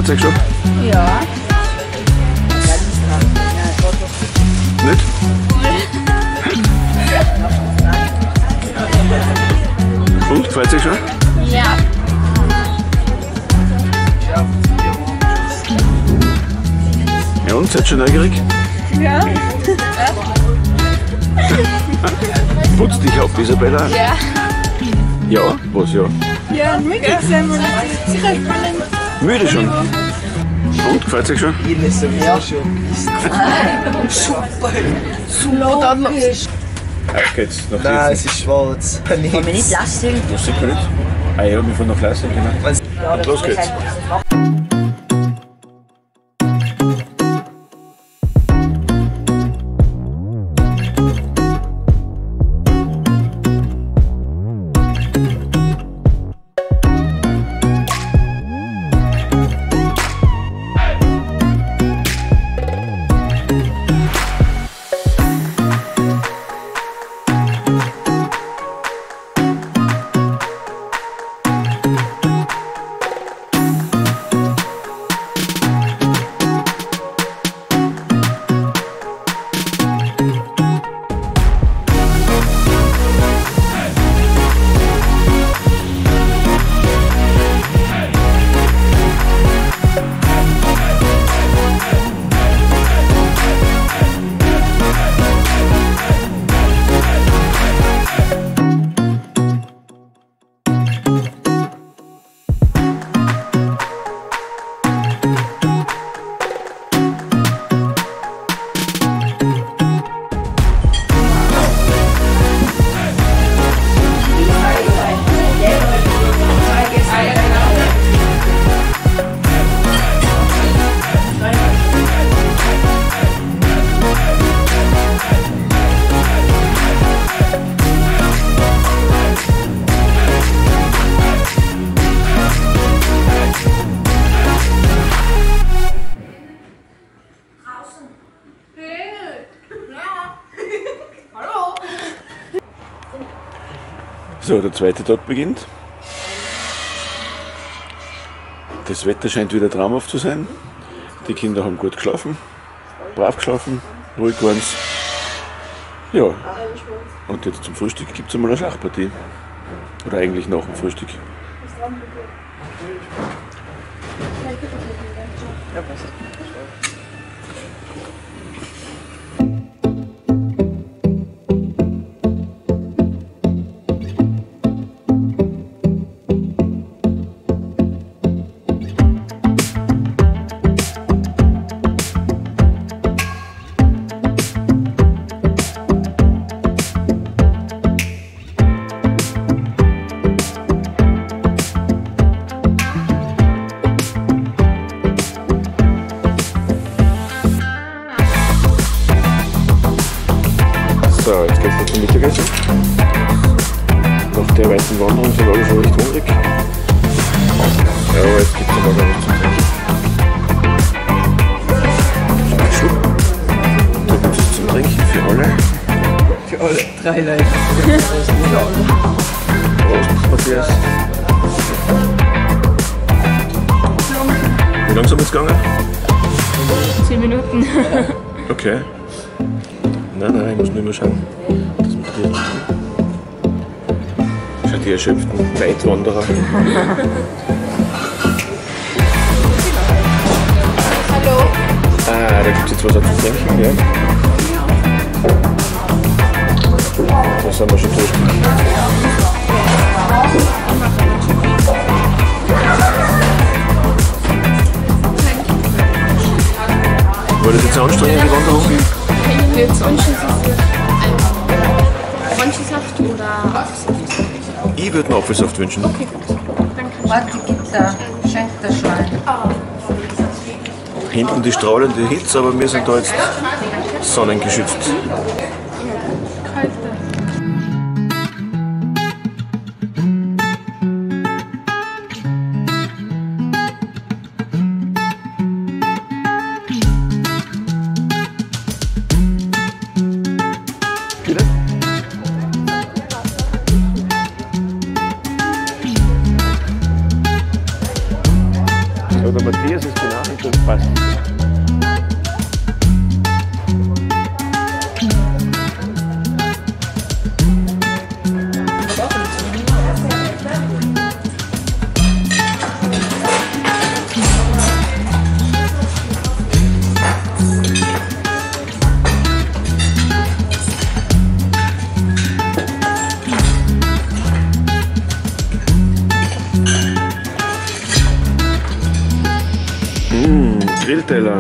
Fahrzeug schon? Ja. Nicht? Und, Fahrzeug schon? Ja. Ja und, seid schon neugierig? Ja. Putz dich ab, Isabella. Ja. Ja? Was ja? Ja, müde sein wir sicher spannend. Müde schon? Und, gefällt euch schon? Ja, super. Super. Auf geht's, nach Nein, Hessen. es ist schwarz. Kann man nicht lassen. Das sieht man nicht. Ah ja, wir fahren nach Leistung, genau. Und los geht's. So, der zweite Tag beginnt. Das Wetter scheint wieder traumhaft zu sein. Die Kinder haben gut geschlafen, brav geschlafen, ruhig waren sie. Ja, und jetzt zum Frühstück gibt es einmal eine Schlachtpartie. Oder eigentlich nach dem Frühstück. So, jetzt geht's noch zum Mittagessen. Nach der weiten Wanderung sind alle schon recht hungrig. Ja, aber jetzt gibt's noch mal was zum Trinken. Schub. Da gibt's was zum Trinken für alle. Für alle 3 Leute. Prost, Matthias. Wie langsam ist es gegangen? 10 Minuten. Okay. Nein, ich muss nur mal schauen. Das macht ihr. Schaut die erschöpften Weitwanderer. Hallo. Ah, da gibt es jetzt was zu trinken, ja. Da sind wir schon durch. War das jetzt eine anstrengende Wanderung? Jetzt Orangensaft oder Apfelsaft? Ich würde einen Apfelsaft wünschen. Okay, gut. Danke. Warte, gibt da, schenkt der Schwein. Hinten die strahlende Hitze, aber wir sind da jetzt sonnengeschützt. Bitte? So, der Matthias ist Das passt. Grillteller.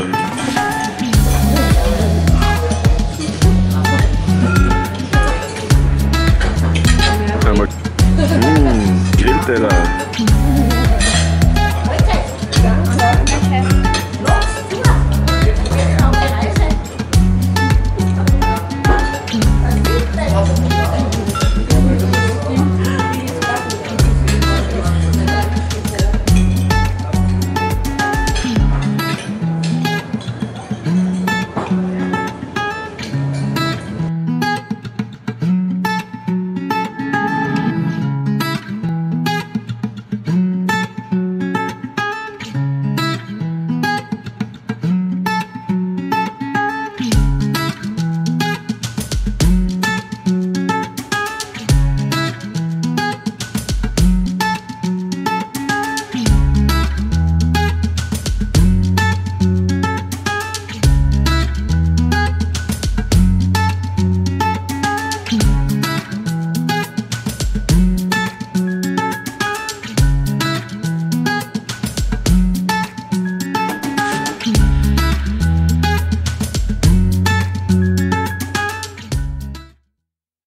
Einmal. Grillteller.